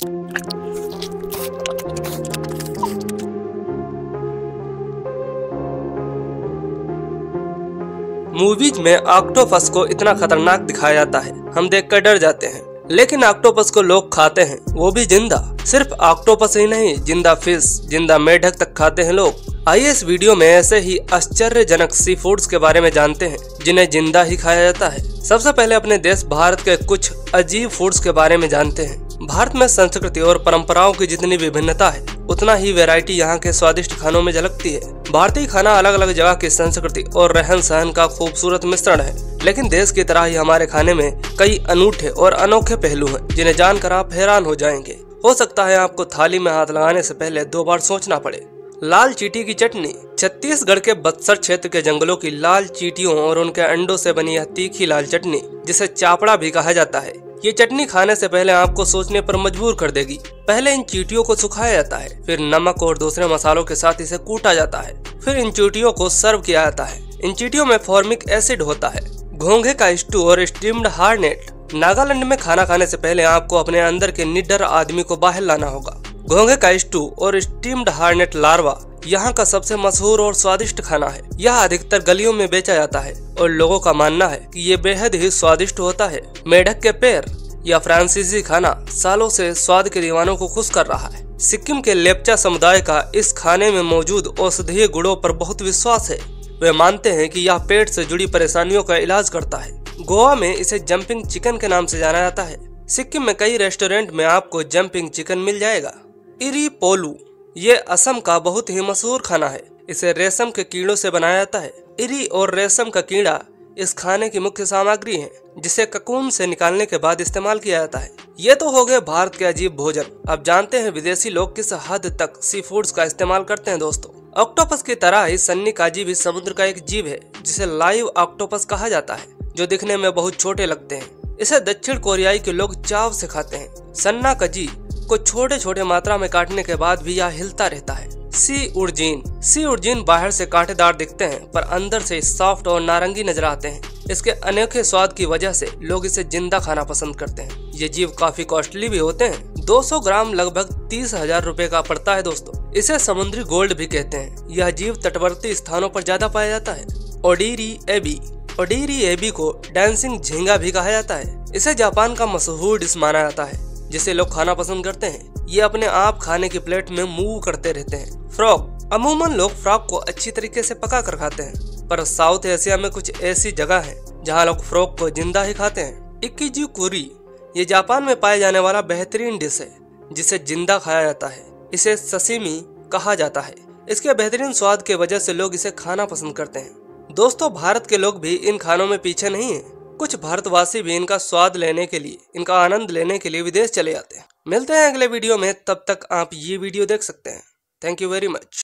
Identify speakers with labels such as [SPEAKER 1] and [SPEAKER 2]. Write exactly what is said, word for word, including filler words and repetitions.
[SPEAKER 1] Movies में octopus को इतना खतरनाक दिखाया जाता है, हम देखकर डर जाते हैं, लेकिन ऑक्टोपस को लोग खाते हैं, वो भी जिंदा। सिर्फ ऑक्टोपस ही नहीं, जिंदा फिश, जिंदा मेढक तक खाते हैं लोग। आइए इस वीडियो में ऐसे ही आश्चर्यजनक सी फूड्स के बारे में जानते हैं जिन्हें जिंदा ही खाया जाता है। सबसे पहले अपने देश भारत के कुछ अजीब फूड्स के बारे में जानते हैं। भारत में संस्कृति और परंपराओं की जितनी विभिन्नता है, उतना ही वैरायटी यहाँ के स्वादिष्ट खानों में झलकती है। भारतीय खाना अलग अलग जगह की संस्कृति और रहन सहन का खूबसूरत मिश्रण है, लेकिन देश की तरह ही हमारे खाने में कई अनूठे और अनोखे पहलू हैं, जिन्हें जानकर आप हैरान हो जाएंगे। हो सकता है आपको थाली में हाथ लगाने से पहले दो बार सोचना पड़े। लाल चींटी की चटनी। छत्तीसगढ़ के बक्सर क्षेत्र के जंगलों की लाल चींटियों और उनके अंडों से बनी यह तीखी लाल चटनी, जिसे चापड़ा भी कहा जाता है, ये चटनी खाने से पहले आपको सोचने पर मजबूर कर देगी। पहले इन चींटियों को सुखाया जाता है, फिर नमक और दूसरे मसालों के साथ इसे कूटा जाता है, फिर इन चींटियों को सर्व किया जाता है। इन चींटियों में फॉर्मिक एसिड होता है। घोंघे का स्टू और स्टीम्ड हार्नेट। नागालैंड में खाना खाने से पहले आपको अपने अंदर के निडर आदमी को बाहर लाना होगा। घोंघे का स्टू और स्टीम्ड हार्नेट लार्वा यहाँ का सबसे मशहूर और स्वादिष्ट खाना है। यह अधिकतर गलियों में बेचा जाता है और लोगों का मानना है कि ये बेहद ही स्वादिष्ट होता है। मेढक के पैर। यह फ्रांसीसी खाना सालों से स्वाद के दीवानों को खुश कर रहा है। सिक्किम के लेप्चा समुदाय का इस खाने में मौजूद औषधीय गुणों पर बहुत विश्वास है। वे मानते हैं कि यह पेट से जुड़ी परेशानियों का इलाज करता है। गोवा में इसे जंपिंग चिकन के नाम से जाना जाता है। सिक्किम में कई रेस्टोरेंट में आपको जंपिंग चिकन मिल जाएगा। इरी पोलू। ये असम का बहुत ही मशहूर खाना है। इसे रेशम के कीड़ों से बनाया जाता है। इरी और रेशम का कीड़ा इस खाने की मुख्य सामग्री है, जिसे ककून से निकालने के बाद इस्तेमाल किया जाता है। ये तो हो गए भारत के अजीब भोजन। अब जानते हैं विदेशी लोग किस हद तक सी फूड्स का इस्तेमाल करते हैं। दोस्तों, ऑक्टोपस की तरह ही सन्नी काजी भी समुद्र का एक जीव है, जिसे लाइव ऑक्टोपस कहा जाता है, जो दिखने में बहुत छोटे लगते हैं। इसे दक्षिण कोरियाई के लोग चाव से खाते हैं। सन्ना काजी को छोटे छोटे मात्रा में काटने के बाद भी यह हिलता रहता है। सी उर्जीन। सी उर्जीन बाहर से कांटेदार दिखते हैं, पर अंदर से सॉफ्ट और नारंगी नजर आते हैं। इसके अनोखे स्वाद की वजह से लोग इसे जिंदा खाना पसंद करते हैं। ये जीव काफी कॉस्टली भी होते हैं। दो सौ ग्राम लगभग तीस हजार रूपए का पड़ता है। दोस्तों, इसे समुद्री गोल्ड भी कहते हैं। यह जीव तटवर्ती स्थानों पर ज्यादा पाया जाता है। ओडीरी एबी। ओडीरी एबी को डांसिंग झींगा भी कहा जाता है। इसे जापान का मशहूर डिश माना जाता है, जिसे लोग खाना पसंद करते हैं। ये अपने आप खाने की प्लेट में मूव करते रहते हैं। फ्रॉग। अमूमन लोग फ्रॉग को अच्छी तरीके से पका कर खाते हैं, पर साउथ एशिया में कुछ ऐसी जगह है जहाँ लोग फ्रॉग को जिंदा ही खाते हैं। इक्कीजी कुरी। ये जापान में पाए जाने वाला बेहतरीन डिश है, जिसे जिंदा खाया जाता है। इसे सशिमी कहा जाता है। इसके बेहतरीन स्वाद के वजह से लोग इसे खाना पसंद करते हैं। दोस्तों, भारत के लोग भी इन खानों में पीछे नहीं है। कुछ भारतवासी भी इनका स्वाद लेने के लिए, इनका आनंद लेने के लिए विदेश चले जाते हैं। मिलते हैं अगले वीडियो में, तब तक आप ये वीडियो देख सकते हैं। Thank you very much.